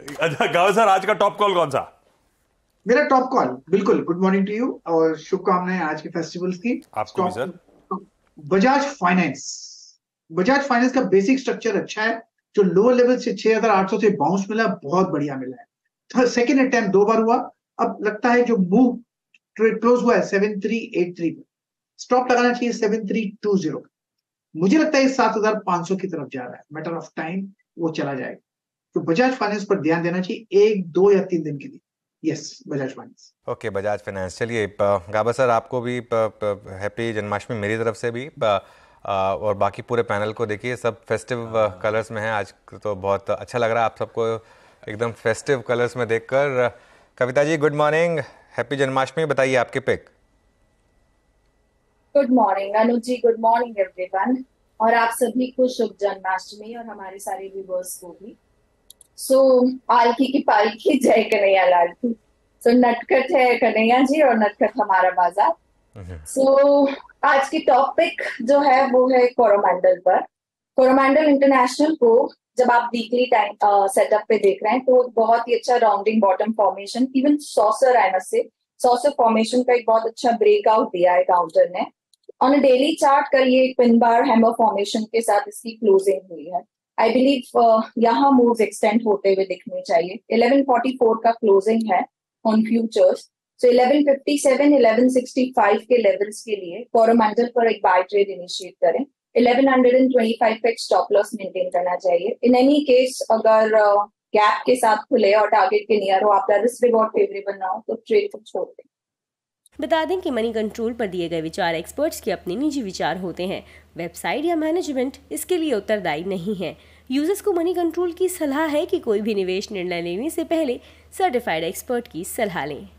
अच्छा गाँव सर, आज का टॉप कॉल कौन सा? मेरा टॉप कॉल, बिल्कुल। गुड मॉर्निंग टू यू और शुभकामनाएं आज के फेस्टिवल्स की। आपको भी stock sir. Bajaj finance. Bajaj finance का बेसिक स्ट्रक्चर अच्छा है। जो लोअर लेवल से 6,800 से बाउंस मिला, बहुत बढ़िया मिला है। तो सेकेंड अटेम्प्ट 2 बार हुआ। अब लगता है जो मूव क्लोज हुआ है 7383 पे, स्टॉप लगाना चाहिए 7320। मुझे लगता है 7,500 की तरफ जा रहा है, मैटर ऑफ टाइम वो चला जाएगा। तो बजाज फाइनेंस पर ध्यान देना चाहिए 1, 2 या 3 दिन के लिए। Yes, Bajaj finance. Okay, Bajaj finance. चलिए गाबा सर, आपको भी हैप्पी जन्माष्टमी मेरी तरफ से भी। और बाकी पूरे पैनल को देखिए, सब फेस्टिव कलर्स में है आज। तो बहुत अच्छा लग रहा है आप सबको एकदम फेस्टिव कलर्स में देखकर। Kavita ji, good morning, happy Janmashtami. बताइए आपके pick. Good morning Anuj ji, good morning everyone. और आप सभी को शुभ जन्माष्टमी और हमारे सारे व्यूवर्स को भी। सो आलकी की पालकी, जय कन्हैया लाल की। सो नटखट है कन्हैया जी और नटखट हमारा बाजार। सो आज की टॉपिक जो है वो है कोरोमंडल पर। कोरोमंडल इंटरनेशनल को जब आप वीकली टाइम सेटअप पे देख रहे हैं तो बहुत ही अच्छा rounding bottom formation, even saucer, I must say saucer formation का एक बहुत अच्छा ब्रेकआउट दिया है काउंटर ने। ऑन अ डेली चार्ट का ये पिन बार हैमर फॉर्मेशन के साथ इसकी क्लोजिंग हुई है। आई बिलीव यहाँ मूव्स एक्सटेंड होते हुए दिखने चाहिए। 1144 का क्लोजिंग है ऑन फ्यूचर्स। सो 1157, 1165 के लेवल्स के लिए कोरोमंडल पर एक बाय ट्रेड इनिशिएट करें। 1125 पे स्टॉप लॉस मेंटेन करना चाहिए। इन एनी केस अगर गैप के साथ खुले और टारगेट के नियर हो, आपका रिस्क रिवॉर्ड फेवरेबल ना हो तो ट्रेड को छोड़ दें। बता दें कि मनी कंट्रोल पर दिए गए विचार एक्सपर्ट्स के अपने निजी विचार होते हैं। वेबसाइट या मैनेजमेंट इसके लिए उत्तरदायी नहीं है। यूजर्स को मनी कंट्रोल की सलाह है कि कोई भी निवेश निर्णय लेने से पहले सर्टिफाइड एक्सपर्ट की सलाह लें।